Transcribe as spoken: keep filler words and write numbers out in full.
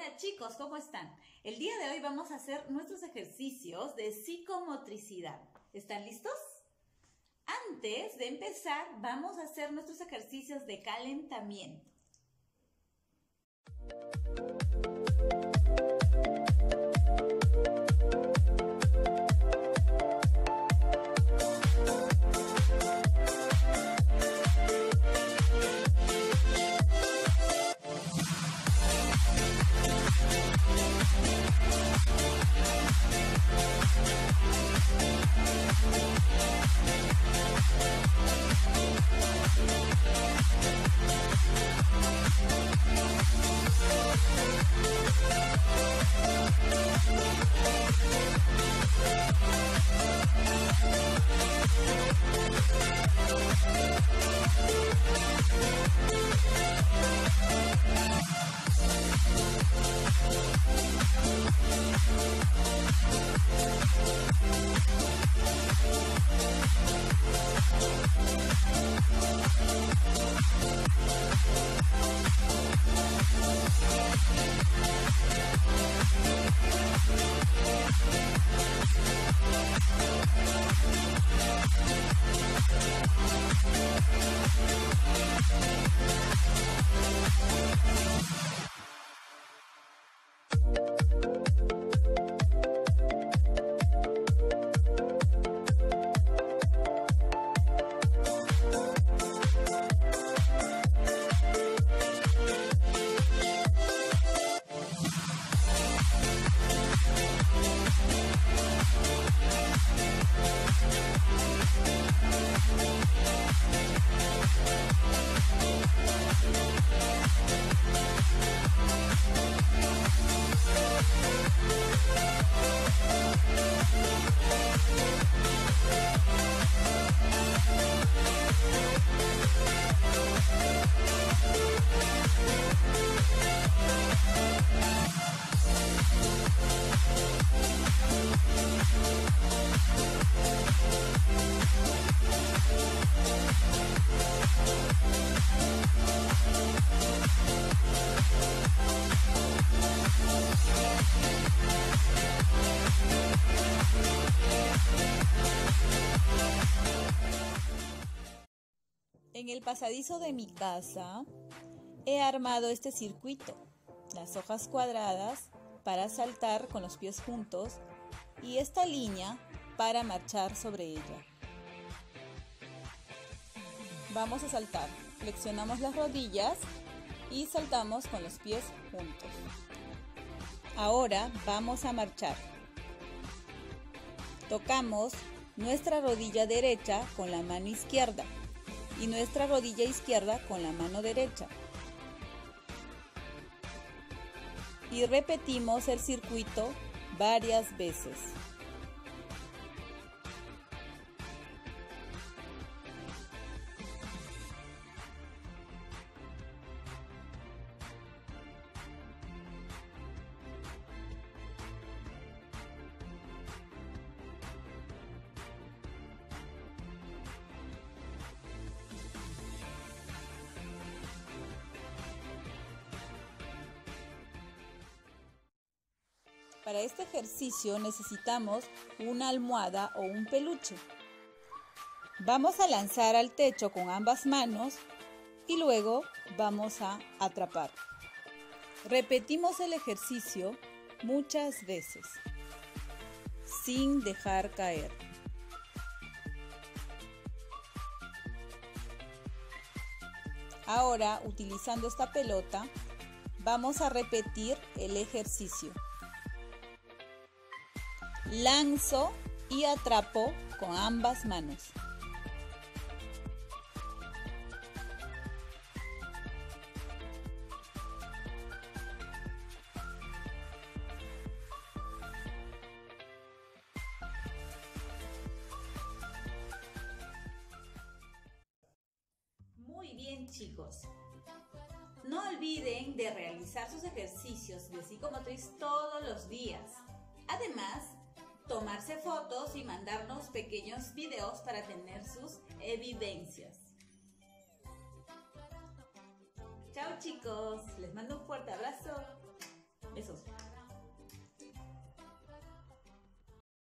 Hola chicos, ¿cómo están? El día de hoy vamos a hacer nuestros ejercicios de psicomotricidad. ¿Están listos? Antes de empezar, vamos a hacer nuestros ejercicios de calentamiento. En el pasadizo de mi casa he armado este circuito, las hojas cuadradas para saltar con los pies juntos y esta línea para marchar sobre ella. Vamos a saltar, flexionamos las rodillas y saltamos con los pies juntos. Ahora vamos a marchar. Tocamos nuestra rodilla derecha con la mano izquierda y nuestra rodilla izquierda con la mano derecha. Y repetimos el circuito varias veces. Para este ejercicio necesitamos una almohada o un peluche. Vamos a lanzar al techo con ambas manos y luego vamos a atrapar. Repetimos el ejercicio muchas veces, sin dejar caer. Ahora, utilizando esta pelota, vamos a repetir el ejercicio. Lanzo y atrapo con ambas manos. Muy bien, chicos. No olviden de realizar sus ejercicios de psicomotriz todos los días. Además, tomarse fotos y mandarnos pequeños videos para tener sus evidencias. Chao chicos, les mando un fuerte abrazo.